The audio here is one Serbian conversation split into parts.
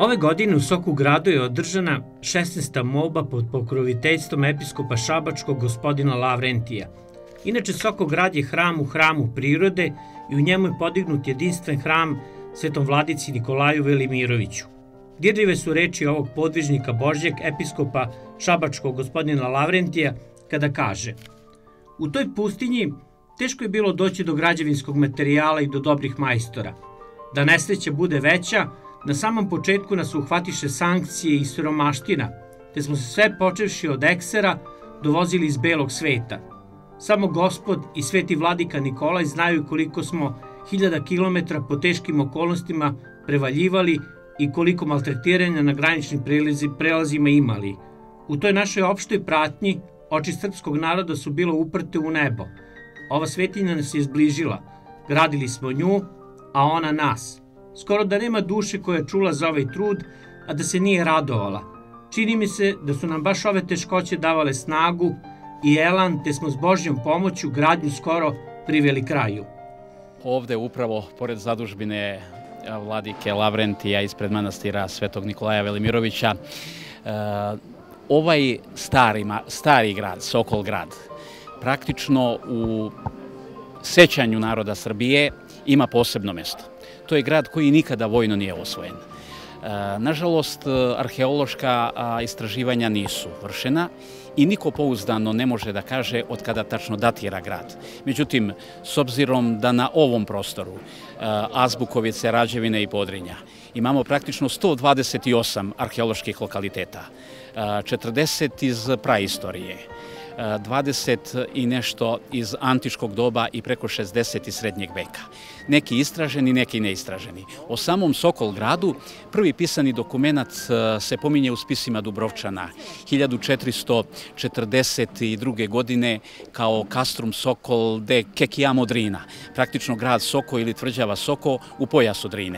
Ove godine u Sokogradu je održana 16. molba pod pokroviteljstvom episkopa šabačkog gospodina Lavrentija. Inače, Sokograd je hram u hramu prirode i u njemu je podignut jedinstven hram Svetom vladici Nikolaju Velimiroviću. Dirljive su reči ovog podvižnika Božjeg episkopa šabačkog gospodina Lavrentija kada kaže: "U toj pustinji teško je bilo doći do građevinskog materijala i do dobrih majstora. Da nesreća bude veća, na samom početku nas uhvatiše sankcije i siromaština, te smo se sve počevši od eksera dovozili iz belog sveta. Samo Gospod i sveti vladika Nikolaj znaju koliko smo hiljada kilometara po teškim okolnostima prevaljivali i koliko maltretiranja na graničnim prelazima imali. U toj našoj opštoj pratnji oči srpskog naroda su bilo uprte u nebo. Ova svetinja nas je zbližila. Gradili smo nju, a ona nas. Skoro da nema duše koja je čula za ovaj trud, a da se nije radovala. Čini mi se da su nam baš ove teškoće davale snagu i elan, te smo s Božjom pomoću gradnju skoro priveli kraju." Ovde upravo, pored zadužbine vladike Lavrentija ispred manastira Svetog Nikolaja Velimirovića, ovaj stari grad, Sokolgrad, praktično u sećanju naroda Srbije ima posebno mesto. To je grad koji nikada vojno nije osvojen. Nažalost, arheološka istraživanja nisu vršena i niko pouzdano ne može da kaže od kada tačno datira grad. Međutim, s obzirom da na ovom prostoru Azbukovice, Rađevine i Podrinja imamo praktično 128 arheoloških lokaliteta, 40 iz praistorije, 20 i nešto iz antičkog doba i preko 60 iz srednjeg veka. Neki istraženi, neki neistraženi. O samom Sokolgradu prvi pisani dokument se pominje u spisima Dubrovčana 1442. godine kao Castrum Sokol de Kekiamo Drina, praktično grad Soko ili tvrđava Soko u pojasu Drine.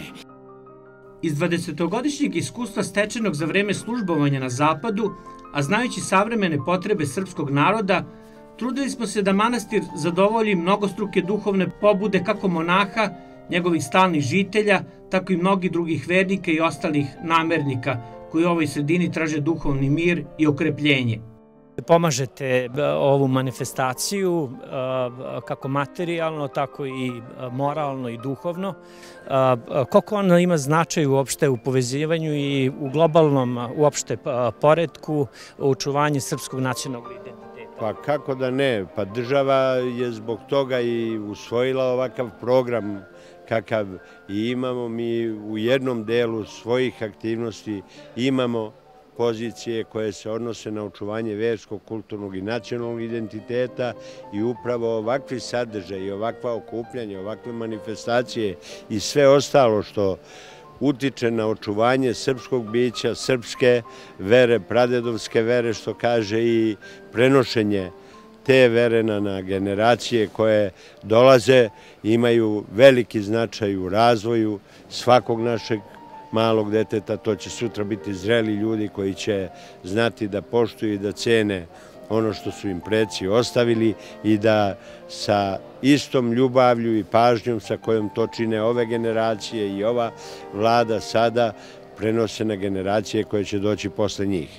Iz 20-godišnjeg iskustva stečenog za vreme službovanja na zapadu, a znajući savremene potrebe srpskog naroda, trudili smo se da manastir zadovolji mnogostruke duhovne pobude kako monaha, njegovih stalnih žitelja, tako i mnogih drugih vernika i ostalih namernika koji u ovoj sredini traže duhovni mir i okrepljenje. Pomažete ovu manifestaciju kako materijalno, tako i moralno i duhovno. Koliko ona ima značaj uopšte u povezivanju i u globalnom uopšte poretku u očuvanju srpskog nacionalnog identiteta? Pa kako da ne, pa država je zbog toga i usvojila ovakav program kakav i imamo. Mi u jednom delu svojih aktivnosti imamo pozicije koje se odnose na očuvanje verskog, kulturnog i nacionalnog identiteta i upravo ovakvi sadržaji, ovakva okupljanja, ovakve manifestacije i sve ostalo što utiče na očuvanje srpskog bića, srpske vere, pradedovske vere, što kaže, i prenošenje te vere na generacije koje dolaze, imaju veliki značaj u razvoju svakog našeg malog deteta. To će sutra biti zreli ljudi koji će znati da poštuju i da cene ono što su im preci ostavili i da sa istom ljubavlju i pažnjom sa kojom to čine ove generacije i ova vlada sada prenose na generacije koje će doći posle njih.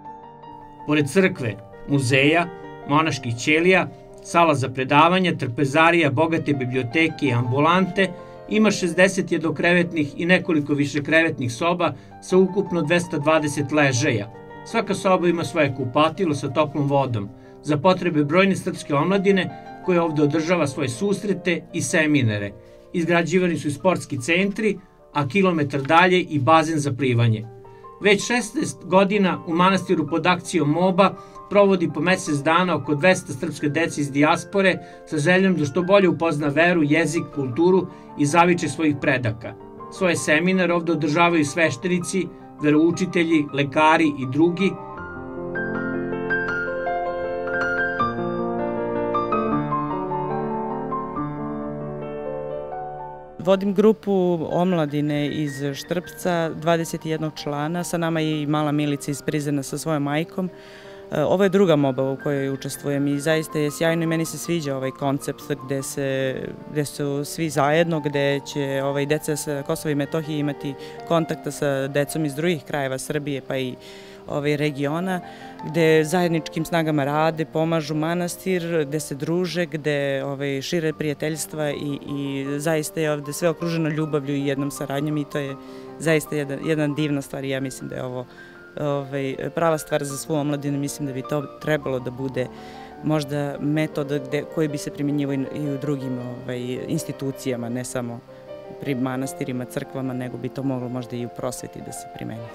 Pored crkve, muzeja, monaških ćelija, sala za predavanja, trpezarija, bogate biblioteke i ambulante, ima 60 jednokrevetnih i nekoliko višekrevetnih soba sa ukupno 220 ležaja. Svaka soba ima svoje kupatilo sa toplom vodom za potrebe brojne srpske omladine koja ovde održava svoje susrete i seminare. Izgrađivani su i sportski centri, a kilometar dalje i bazen za plivanje. Već 16 godina u manastiru pod akcijom MOBA provodi po mesec dana oko 200 srpske dece iz dijaspore sa željom da što bolje upozna veru, jezik, kulturu i zaviče svojih predaka. Svoje seminare ovde održavaju sveštenici, veroučitelji, lekari i drugi. Vodim grupu omladine iz Štrpca, 21 člana. Sa nama je i mala Milica iz Prizrena sa svojom majkom. Ovo je druga MOBA u kojoj učestvujem i zaista je sjajno i meni se sviđa ovaj koncept gde su svi zajedno, gde će deca sa Kosova i Metohije imati kontakta sa decom iz drugih krajeva Srbije pa i regiona, gde zajedničkim snagama rade, pomažu manastir, gde se druže, gde šire prijateljstva i zaista je ovde sve okruženo ljubavlju i jednom saradnjom i to je zaista jedna divna stvar i ja mislim da je ovo prava stvar za svu omladinu. Mislim da bi to trebalo da bude možda metod koji bi se primjenjivao i u drugim institucijama, ne samo pri manastirima, crkvama, nego bi to moglo možda i u prosveti da se primenjuje.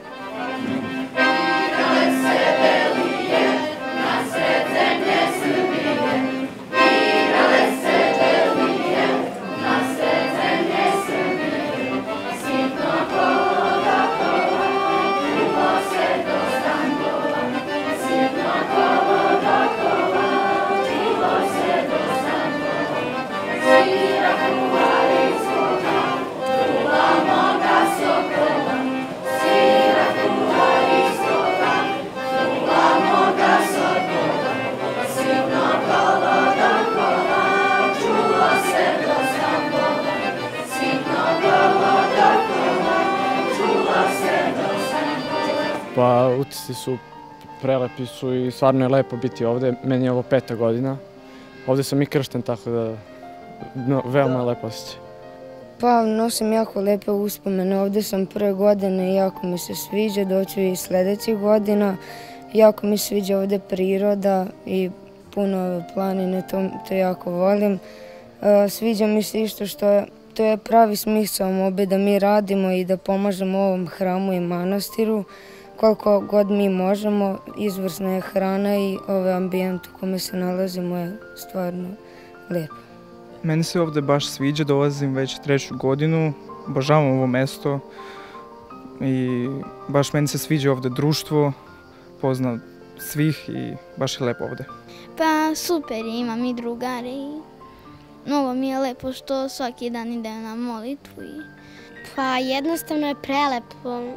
Pa utisci su prelepi su i stvarno je lepo biti ovde. Meni je ovo 5. godina. Ovde sam i kršten, tako da veoma je lepo osjećaj. Pa nosim jako lepe uspomene. Ovde sam prve godine i jako mi se sviđa, doću i sledećih godina. Jako mi se sviđa ovde priroda i puno planine, to jako volim. Sviđa mi se isto što to je pravi smisao MOBA da mi radimo i da pomažemo ovom hramu i manastiru. Koliko god mi možemo, izvrsna je hrana i ambijent u kome se nalazimo je stvarno lepo. Meni se ovde baš sviđa, dolazim već 3. godinu, obožavam ovo mesto i baš meni se sviđa ovde društvo, poznam svih i baš je lepo ovde. Pa super, imam i drugare i mnogo mi je lepo što svaki dan idem na molitvu. Pa jednostavno je prelepo.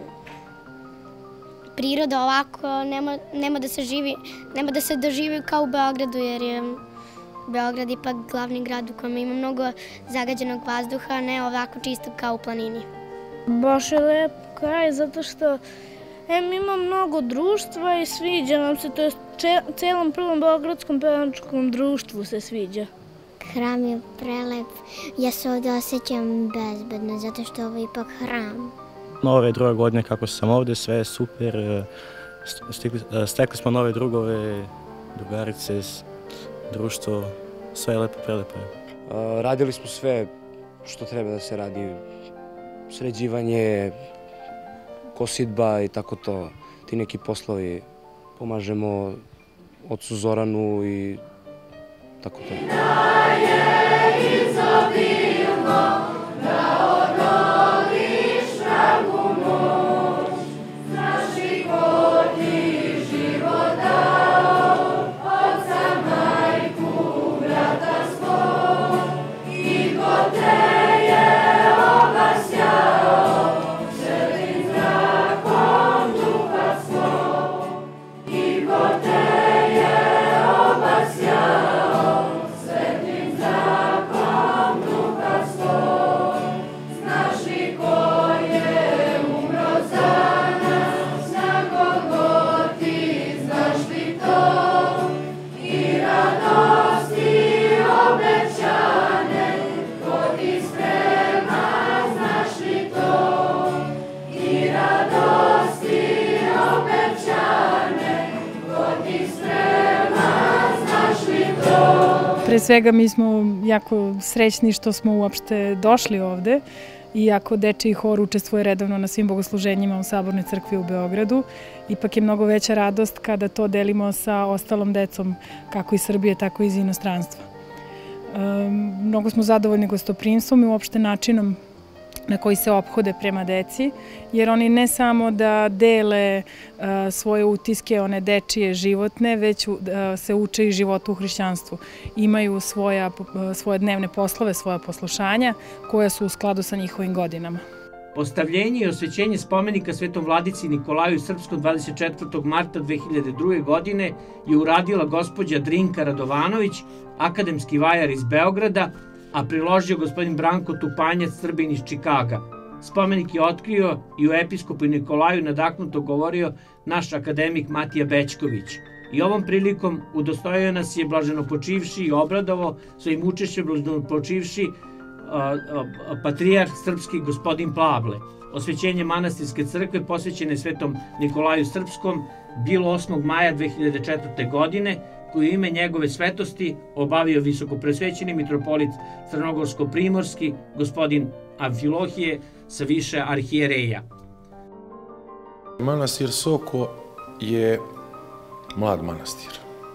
Priroda ovako nema da se doživi kao u Beogradu jer je Beograd ipak glavni grad u kojem ima mnogo zagađenog vazduha, a ne ovako čisto kao u planini. Baš je lep kraj zato što ima mnogo društva i sviđa nam se, to je celom prvom beogradskom pevačkom društvu se sviđa. Hram je prelep, ja se ovde osjećam bezbedno zato što ovo je ipak hram. Ove 2. godine kako sam ovde, sve je super, stekli smo nove drugove, drugarice, društvo, sve je lepo, prelepo. Radili smo sve što treba da se radi, sređivanje, kosidba i tako to, ti neki poslovi, pomažemo ocu Zoranu i tako to. Pre svega mi smo jako srećni što smo uopšte došli ovde, iako dečiji hor učestvuje redovno na svim bogosluženjima u Sabornoj crkvi u Beogradu. Ipak je mnogo veća radost kada to delimo sa ostalom decom, kako iz Srbije, tako i iz inostranstva. Mnogo smo zadovoljni gostoprimstvom i uopšte načinom na koji se ophode prema deci, jer oni ne samo da dele svoje utiske, one dečije životne, već se uče i životu u hrišćanstvu. Imaju svoje dnevne poslove, svoja poslušanja, koja su u skladu sa njihovim godinama. Postavljenje i osvećenje spomenika Svetom Vladici Nikolaju Srpskom 24. marta 2002. godine je uradila gospođa Drinka Radovanović, akademski vajar iz Beograda, a priložio gospodin Branko Tupanjac, Srbin iz Čikaga. Spomenik je otkrio i u episkopu Nikolaju nadahnuto govorio naš akademik Matija Bećković. I ovom prilikom udostojio nas je blaženopočivši i obradovao svojim učešćem blaženopočivši patrijarh srpski gospodin Pavle. Osvećenje manastirske crkve posvećene Svetom Nikolaju Srpskom bilo 8. maja 2004. godine, koju ime njegove svetosti obavio visokopresvećeni mitropolit Crnogorsko-primorski gospodin Amfilohije sa više arhijereja. Manastir Soko je mlad manastir.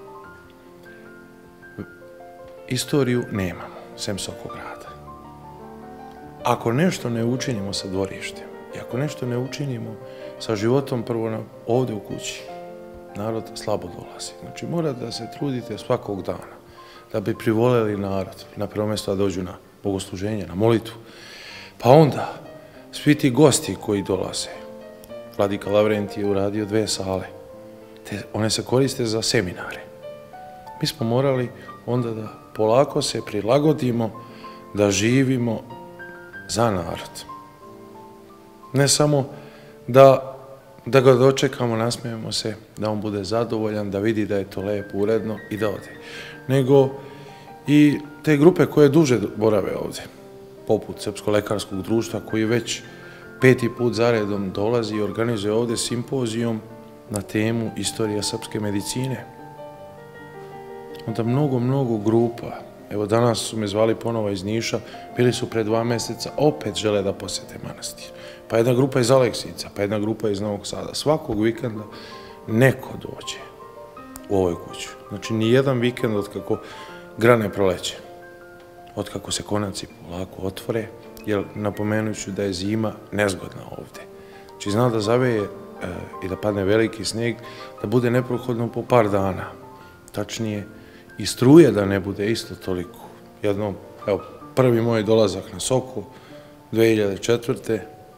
Istoriju nemamo, sem Sokograda. Ako nešto ne učinimo sa dvorištem i ako nešto ne učinimo sa životom prvo ovde u kući, narod slabo dolazi. Znači, morate da se trudite svakog dana da bi privoleli narod, na prvo mjesto da dođu na bogosluženje, na molitvu. Pa onda, svi ti gosti koji dolaze, Vladika Lavrentije je uradio 2 sale, one se koriste za seminare. Mi smo morali onda da polako se prilagodimo, da živimo za narod. Ne samo da ga dočekamo, nasmejemo se, da on bude zadovoljan, da vidi da je to lepo, uredno i da ode. Nego i te grupe koje duže borave ovde, poput Srpsko-lekarskog društva, koji već 5. put zaredom dolazi i organizuje ovde simpozijum na temu istorija srpske medicine. Onda mnogo grupa. Evo, danas su me zvali ponovo iz Niša, bili su pre 2 meseca, opet žele da posete manastir. Pa jedna grupa iz Aleksijevca, pa jedna grupa iz Novog Sada. Svakog vikenda neko dođe u ovoj kuću. Znači, nijedan vikend od kako grane proleće, od kako se konaci polako otvore, jer napomenuću da je zima nezgodna ovde. Znači, zna da zaveje i da padne veliki sneg, da bude neprohodno po par dana. Tačnije, i struje da ne bude isto toliko. Jednom, evo, prvi moj dolazak na Soko, 2004.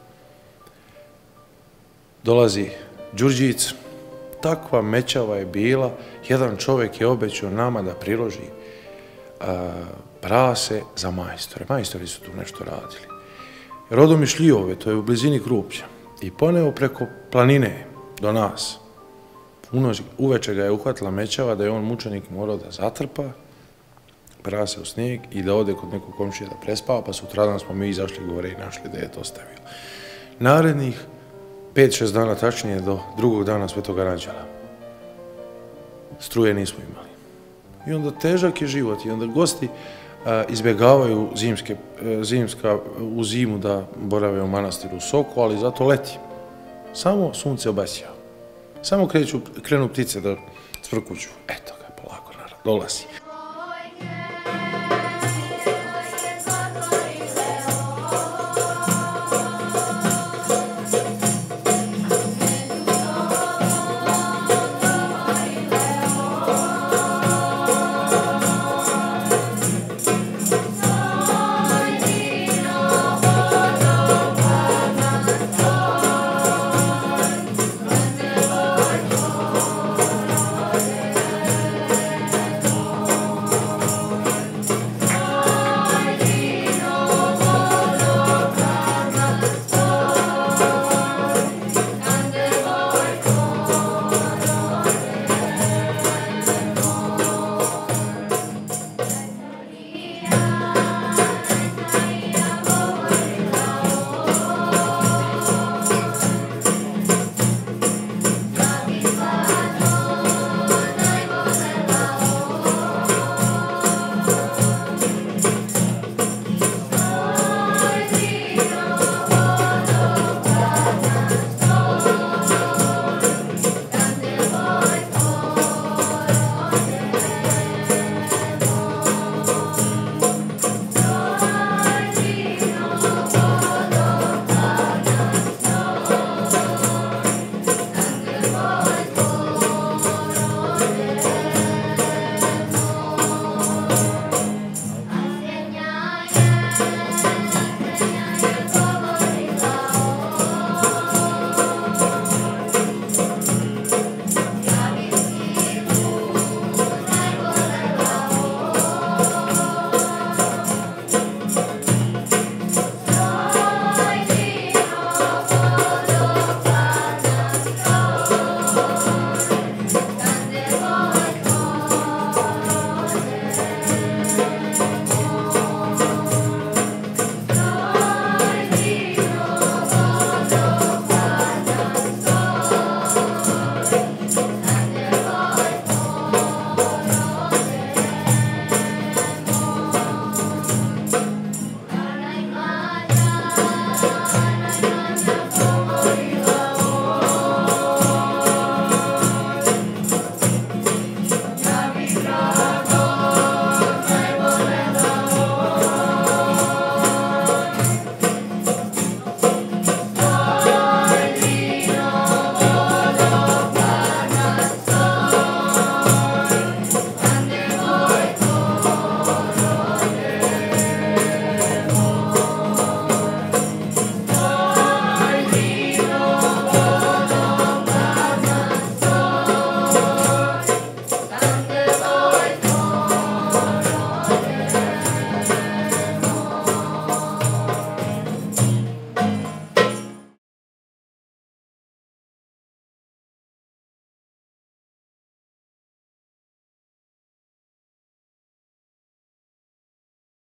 Dolazi Đurđic, takva mećava je bila, jedan čovek je obećao nama da priloži prase za majstore. Majstori su tu nešto radili. Rodom iz Šljivove, to je u blizini Krupnja, i poneo preko planine do nas. Uveče ga je uhvatila mećava da je on mučenik morao da zatrpa prase u snijeg i da ode kod nekog komšije da prespava, pa sutradan smo mi izašli gore i našli da je to stavio. Narednih 5-6 dana, tačnije do drugog dana Svetog Aranđela, struje nismo imali. I onda težak je život i onda gosti izbjegavaju u zimu da borave u manastiru Soko, ali zato leti. Samo sunce obasjava. Samo krenu ptice da cvrkuću. Eto ga, polako dolazi.